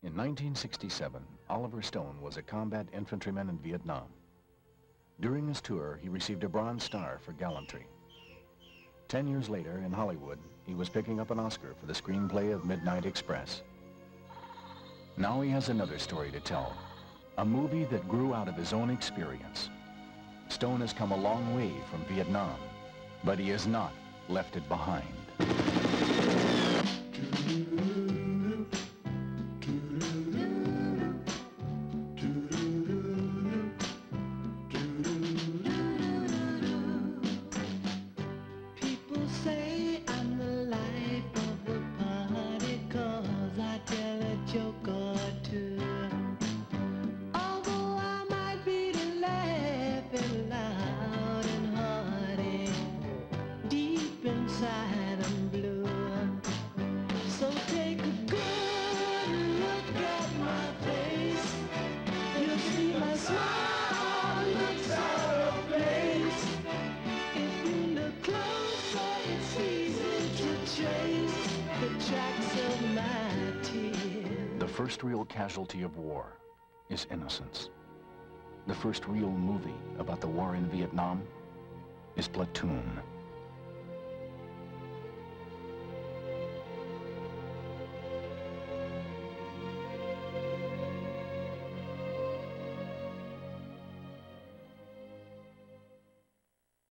In 1967, Oliver Stone was a combat infantryman in Vietnam. During his tour, he received a Bronze Star for gallantry. 10 years later, in Hollywood, he was picking up an Oscar for the screenplay of Midnight Express. Now he has another story to tell, a movie that grew out of his own experience. Stone has come a long way from Vietnam, but he has not left it behind. People say I'm the life of the party 'cause I tell a joke or two. Although I might be laughing loud and hearty, deep inside I'm blue. So take a good look at my face. You'll see my smile looks out of place. If you look closer, it's easy to trace the tracks of my tears. The first real casualty of war is innocence. The first real movie about the war in Vietnam is Platoon.